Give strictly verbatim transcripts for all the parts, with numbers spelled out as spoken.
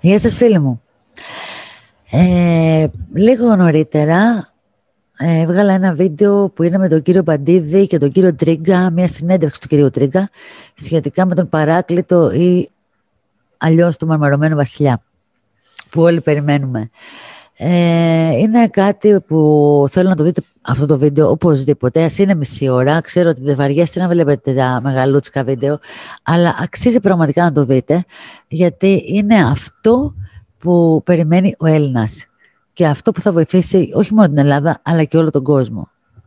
Γεια σας φίλοι μου. Ε, λίγο νωρίτερα ε, έβγαλα ένα βίντεο που είναι με τον κύριο Μπαντίδη και τον κύριο Τρίγκα, μια συνέντευξη του κυρίου Τρίγκα σχετικά με τον Παράκλητο ή αλλιώς τον Μαρμαρωμένο Βασιλιά που όλοι περιμένουμε. Ε, είναι κάτι που θέλω να το δείτε αυτό το βίντεο οπωσδήποτε. Ας είναι μισή ώρα. Ξέρω ότι δεν βαριέστε να βλέπετε τα μεγαλούτσικα βίντεο, αλλά αξίζει πραγματικά να το δείτε, γιατί είναι αυτό που περιμένει ο Έλληνας και αυτό που θα βοηθήσει όχι μόνο την Ελλάδα αλλά και όλο τον κόσμο.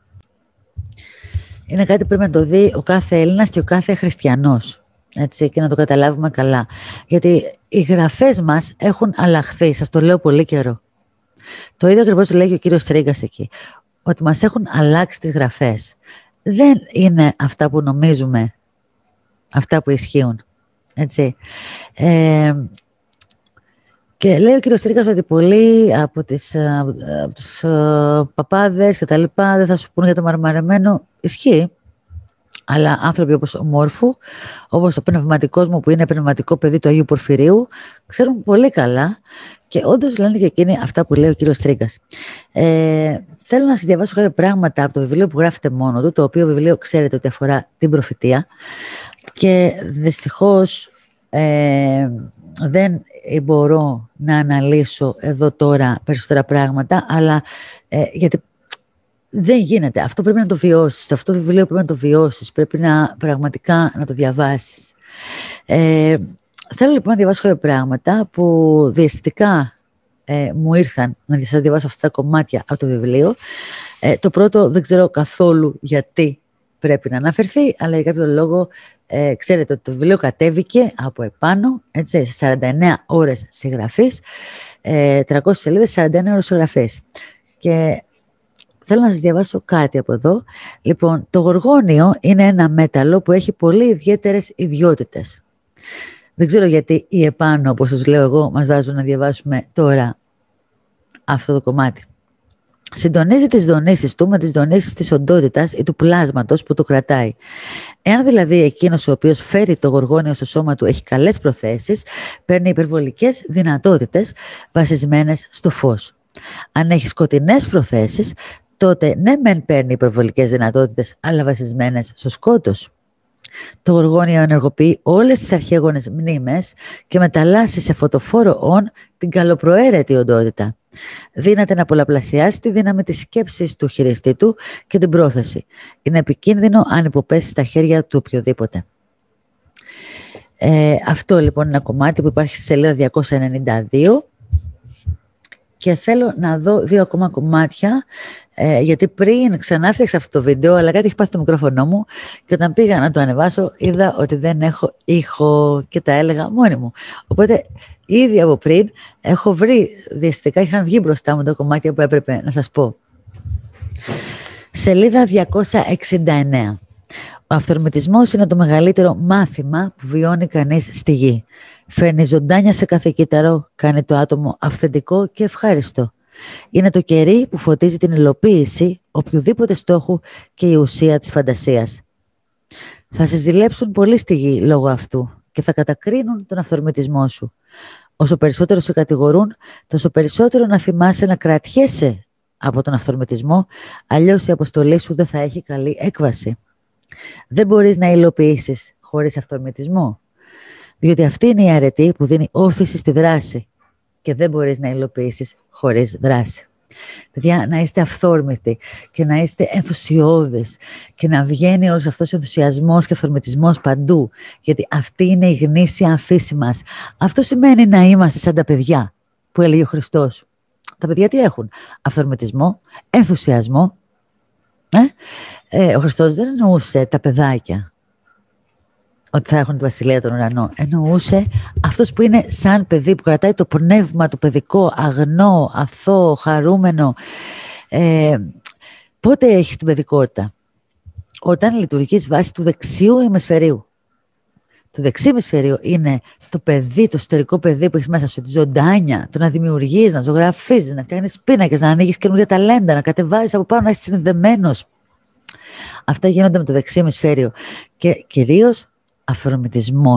Είναι κάτι που πρέπει να το δει ο κάθε Έλληνας και ο κάθε χριστιανός, έτσι, και να το καταλάβουμε καλά, γιατί οι γραφές μας έχουν αλλάχθει, σας το λέω πολύ καιρό. Το ίδιο ακριβώς λέγει ο κύριος Τρίγκας εκεί, ότι μας έχουν αλλάξει τις γραφές. Δεν είναι αυτά που νομίζουμε, αυτά που ισχύουν, έτσι. Ε, και λέει ο κύριος Τρίγκας ότι πολλοί από, τις, από τους uh, παπάδες και τα λοιπά δεν θα σου πούνε για το μαρμαρεμένο. Ισχύει. Αλλά άνθρωποι όπως ο Μόρφου, όπως ο πνευματικός μου που είναι πνευματικό παιδί του Αγίου Πορφυρίου, ξέρουν πολύ καλά και όντως λένε και εκείνοι αυτά που λέει ο κύριος Τρίγκας. Ε, θέλω να σας διαβάσω κάποια πράγματα από το βιβλίο που γράφεται μόνο του, το οποίο βιβλίο ξέρετε ότι αφορά την προφητεία και δυστυχώς ε, δεν μπορώ να αναλύσω εδώ τώρα περισσότερα πράγματα, αλλά ε, γιατί δεν γίνεται. Αυτό πρέπει να το βιώσεις. Αυτό το βιβλίο πρέπει να το βιώσεις. Πρέπει να πραγματικά να το διαβάσεις. Ε, θέλω λοιπόν να διαβάσω κάποια πράγματα που διαισθητικά ε, μου ήρθαν να σας διαβάσω αυτά τα κομμάτια από το βιβλίο. Ε, το πρώτο δεν ξέρω καθόλου γιατί πρέπει να αναφερθεί, αλλά για κάποιο λόγο ε, ξέρετε ότι το βιβλίο κατέβηκε από επάνω, έτσι, σε σαράντα εννέα ώρες συγγραφής, ε, τριακόσιες σελίδες, σαράντα εννέα ώρες συγγραφής. Και θέλω να σας διαβάσω κάτι από εδώ. Λοιπόν, το γοργόνιο είναι ένα μέταλλο που έχει πολύ ιδιαίτερες ιδιότητες. Δεν ξέρω γιατί οι επάνω, όπως σας λέω εγώ, μας βάζουν να διαβάσουμε τώρα αυτό το κομμάτι. Συντονίζει τις δονήσεις του με τις δονήσεις της οντότητας ή του πλάσματος που το κρατάει. Εάν δηλαδή εκείνος ο οποίος φέρει το γοργόνιο στο σώμα του έχει καλές προθέσεις, παίρνει υπερβολικές δυνατότητες βασισμένες στο φως. Αν έχει σκοτεινές προθέσεις, τότε ναι μεν παίρνει υπερβολικές δυνατότητες, αλλά βασισμένες στο σκότος. Το γοργόνιο ενεργοποιεί όλες τις αρχαίγονες μνήμες και μεταλλάσσει σε φωτοφόρο όν την καλοπροαίρετη οντότητα. Δύναται να πολλαπλασιάσει τη δύναμη της σκέψης του χειριστή του και την πρόθεση. Είναι επικίνδυνο αν υποπέσει στα χέρια του οποιοδήποτε. Ε, αυτό λοιπόν είναι ένα κομμάτι που υπάρχει στη σελίδα διακόσια ενενήντα δύο. Και θέλω να δω δύο ακόμα κομμάτια, ε, γιατί πριν ξανά φτιάξα αυτό το βίντεο, αλλά κάτι έχει πάθει το μικρόφωνο μου και όταν πήγα να το ανεβάσω είδα ότι δεν έχω ήχο και τα έλεγα μόνη μου. Οπότε ήδη από πριν έχω βρει, διαισθητικά είχαν βγει μπροστά μου τα κομμάτια που έπρεπε να σας πω. Σελίδα διακόσια εξήντα εννέα. Ο αυθορμητισμός είναι το μεγαλύτερο μάθημα που βιώνει κανείς στη γη. Φέρνει ζωντάνια σε κάθε κύτταρο, κάνει το άτομο αυθεντικό και ευχάριστο. Είναι το κερί που φωτίζει την υλοποίηση οποιοδήποτε στόχου και η ουσία της φαντασίας. Θα σε ζηλέψουν πολύ στη γη λόγω αυτού και θα κατακρίνουν τον αυθορμητισμό σου. Όσο περισσότερο σε κατηγορούν, τόσο περισσότερο να θυμάσαι να κρατιέσαι από τον αυθορμητισμό, αλλιώς η αποστολή σου δεν θα έχει καλή έκβαση. Δεν μπορείς να υλοποιήσεις χωρίς αυθορμητισμό, διότι αυτή είναι η αρετή που δίνει όθηση στη δράση και δεν μπορείς να υλοποιήσεις χωρίς δράση. Παιδιά, να είστε αυθόρμητοι και να είστε ενθουσιώδες και να βγαίνει όλος αυτός ο ενθουσιασμός και αυθορμητισμός παντού, γιατί αυτή είναι η γνήσια φύση μας. Αυτό σημαίνει να είμαστε σαν τα παιδιά που έλεγε ο Χριστός. Τα παιδιά τι έχουν? Αυθορμητισμό, ενθουσιασμό. Ε? Ε, ο Χριστός δεν εννοούσε τα παιδάκια ότι θα έχουν τη βασιλεία των ουρανών. Εννοούσε αυτός που είναι σαν παιδί, που κρατάει το πνεύμα του παιδικό, αγνό, αθώο, χαρούμενο. Ε, πότε έχεις την παιδικότητα? Όταν λειτουργείς βάσει του δεξιού ημισφαιρίου. Το δεξί ημισφαιρίο είναι το παιδί, το εσωτερικό παιδί που έχεις μέσα σου, τη ζωντάνια, το να δημιουργείς, να ζωγραφίζεις, να κάνεις πίνακες, να ανοίγεις καινούργια ταλέντα, να κατεβάζεις από πάνω, να είσαι συνδεμένος. Αυτά γίνονται με το δεξί ημισφαίριο. Και κυρίως αυθορμητισμός.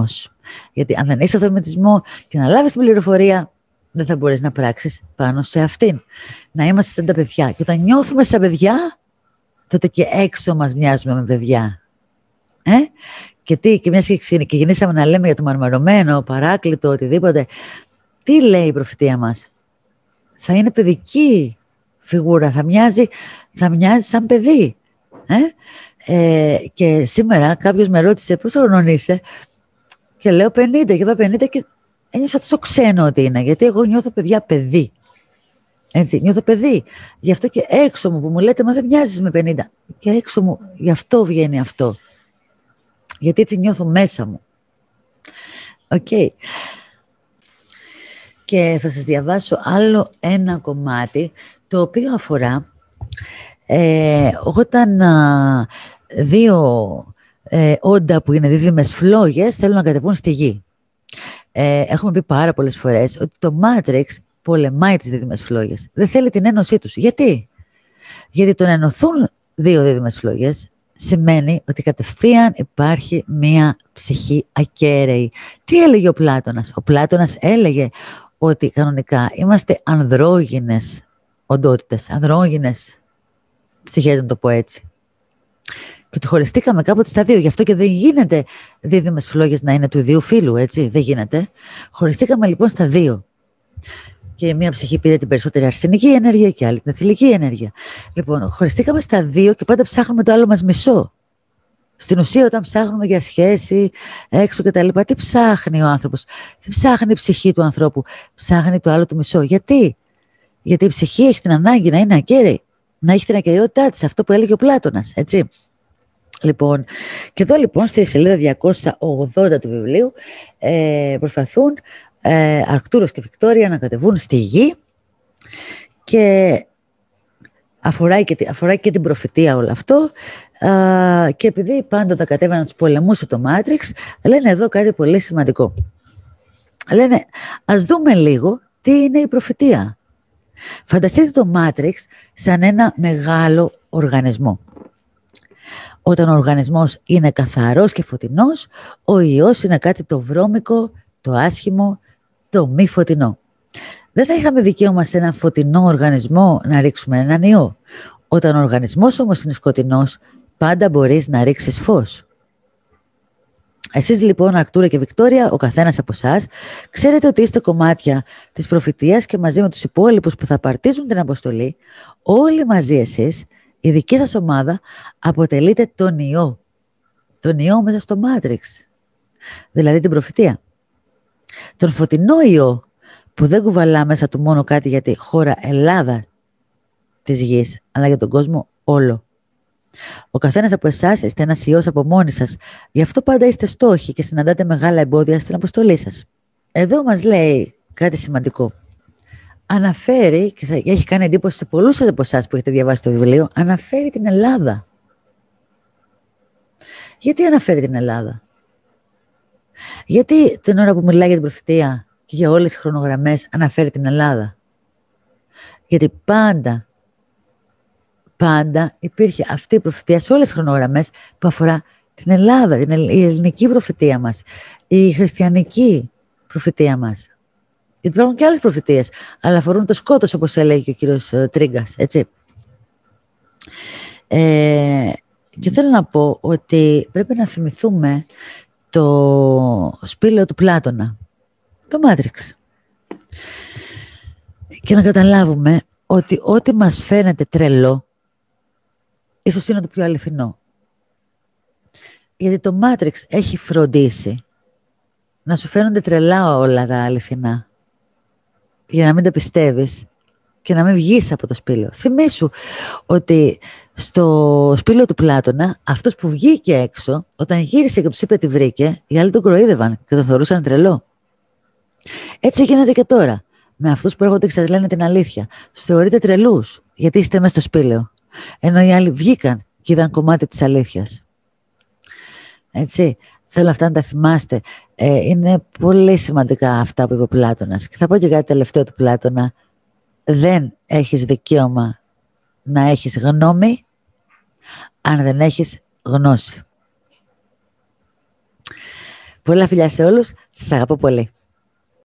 Γιατί αν δεν έχεις αυτοματισμό και να λάβεις την πληροφορία, δεν θα μπορείς να πράξεις πάνω σε αυτήν. Να είμαστε σαν τα παιδιά. Και όταν νιώθουμε σαν παιδιά, τότε και έξω μας μοιάζουμε με παιδιά. Ε? Και τι, και μιας και γεννήσαμε να λέμε για το μαρμαρωμένο, παράκλητο, οτιδήποτε. Τι λέει η προφητεία μας? Θα είναι παιδική φιγούρα, θα μοιάζει, θα μοιάζει σαν παιδί. Ε? Ε, και σήμερα κάποιος με ρώτησε πόσο χρονών είσαι και λέω πενήντα και είπα πενήντα και ένιωσα τόσο ξένο ότι είναι, γιατί εγώ νιώθω παιδιά παιδί. Έτσι, νιώθω παιδί. Γι' αυτό και έξω μου που μου λέτε μα δεν μοιάζεις με πενήντα. Και έξω μου γι' αυτό βγαίνει αυτό. Γιατί έτσι νιώθω μέσα μου. Οκ. Okay. Και θα σας διαβάσω άλλο ένα κομμάτι το οποίο αφορά ε, όταν α, δύο ε, όντα που είναι δίδυμες φλόγες θέλουν να κατεβούν στη γη. Ε, έχουμε πει πάρα πολλές φορές ότι το Matrix πολεμάει τις δίδυμες φλόγες. Δεν θέλει την ένωσή τους. Γιατί? Γιατί το να ενωθούν δύο δίδυμες φλόγες σημαίνει ότι κατευθείαν υπάρχει μία ψυχή ακέραιη. Τι έλεγε ο Πλάτωνας? Ο Πλάτωνας έλεγε ότι κανονικά είμαστε ανδρόγυνες οντότητες, ανδρόγυνες ψυχές, να το πω έτσι. Και ότι χωριστήκαμε κάποτε στα δύο. Γι' αυτό και δεν γίνεται δίδυμες φλόγες να είναι του ιδίου φύλου, έτσι. Δεν γίνεται. Χωριστήκαμε λοιπόν στα δύο. Και μία ψυχή πήρε την περισσότερη αρσενική ενέργεια και άλλη την αιθυλική ενέργεια. Λοιπόν, χωριστήκαμε στα δύο και πάντα ψάχνουμε το άλλο μας μισό. Στην ουσία, όταν ψάχνουμε για σχέση, έξω κτλ., τι ψάχνει ο άνθρωπος? Δεν ψάχνει η ψυχή του ανθρώπου, ψάχνει το άλλο του μισό. Γιατί? Γιατί η ψυχή έχει την ανάγκη να είναι ακέραιη, να έχει την ακεραιότητά της, αυτό που έλεγε ο Πλάτωνας, έτσι. Λοιπόν, και εδώ λοιπόν στη σελίδα διακόσια ογδόντα του βιβλίου ε, προσπαθούν ε, Αρκτούρος και Βικτόρια να κατεβούν στη γη και αφορά και, αφορά και την προφητεία όλο αυτό. Α, και επειδή πάντοτε κατέβαιναν τους πολεμούσε το Matrix, λένε εδώ κάτι πολύ σημαντικό. Λένε, ας δούμε λίγο τι είναι η προφητεία. Φανταστείτε το Matrix σαν ένα μεγάλο οργανισμό. Όταν ο οργανισμός είναι καθαρός και φωτεινός, ο ιός είναι κάτι το βρώμικο, το άσχημο, το μη φωτεινό. Δεν θα είχαμε δικαίωμα σε έναν φωτεινό οργανισμό να ρίξουμε έναν ιό. Όταν ο οργανισμός όμως είναι σκοτεινός, πάντα μπορείς να ρίξεις φως. Εσείς λοιπόν, Αρκτούρα και Βικτόρια, ο καθένας από εσάς, ξέρετε ότι είστε κομμάτια της προφητείας και μαζί με τους υπόλοιπους που θα παρτίζουν την αποστολή, όλοι μαζί εσείς, η δική σας ομάδα, αποτελείτε τον ιό. Τον ιό μέσα στο Matrix. Δηλαδή την προφητεία. Τον φωτεινό ιό που δεν κουβαλά μέσα του μόνο κάτι για τη χώρα Ελλάδα της γης, αλλά για τον κόσμο όλο. Ο καθένας από εσάς είστε ένας ιός από μόνοι σας. Γι' αυτό πάντα είστε στόχοι και συναντάτε μεγάλα εμπόδια στην αποστολή σας. Εδώ μας λέει κάτι σημαντικό. Αναφέρει, και θα έχει κάνει εντύπωση σε πολλούς από εσάς που έχετε διαβάσει το βιβλίο, αναφέρει την Ελλάδα. Γιατί αναφέρει την Ελλάδα? Γιατί την ώρα που μιλάει για την προφητεία και για όλες τις χρονογραμμές αναφέρει την Ελλάδα? Γιατί πάντα Πάντα υπήρχε αυτή η προφητεία σε όλες τις χρονογραμμές που αφορά την Ελλάδα, την η ελληνική προφητεία μας, η χριστιανική προφητεία μας. Γιατί υπάρχουν και άλλες προφητείες, αλλά αφορούν το σκότος, όπως έλεγε και ο κύριος Τρίγκας, έτσι. Ε, και θέλω να πω ότι πρέπει να θυμηθούμε το σπήλαιο του Πλάτωνα, το Matrix. Και να καταλάβουμε ότι ό,τι μας φαίνεται τρελό, ίσως είναι το πιο αληθινό. Γιατί το Matrix έχει φροντίσει να σου φαίνονται τρελά όλα τα αληθινά. Για να μην τα πιστεύεις και να μην βγεις από το σπήλαιο. Θυμήσου ότι στο σπήλαιο του Πλάτωνα, αυτός που βγήκε έξω, όταν γύρισε και τους είπε τι βρήκε, οι άλλοι τον κροϊδεύαν και τον θεωρούσαν τρελό. Έτσι γίνεται και τώρα. Με αυτούς που έρχονται και σας λένε την αλήθεια. Τους θεωρείτε τρελούς, γιατί είστε μέσα στο σπήλαιο. Ενώ οι άλλοι βγήκαν και είδαν κομμάτι της αλήθειας. Έτσι, θέλω αυτά να τα θυμάστε. Ε, είναι πολύ σημαντικά αυτά που είπε ο Πλάτωνας. Και θα πω και κάτι τελευταίο του Πλάτωνα. Δεν έχεις δικαίωμα να έχεις γνώμη αν δεν έχεις γνώση. Πολλά φιλιά σε όλους. Σας αγαπώ πολύ.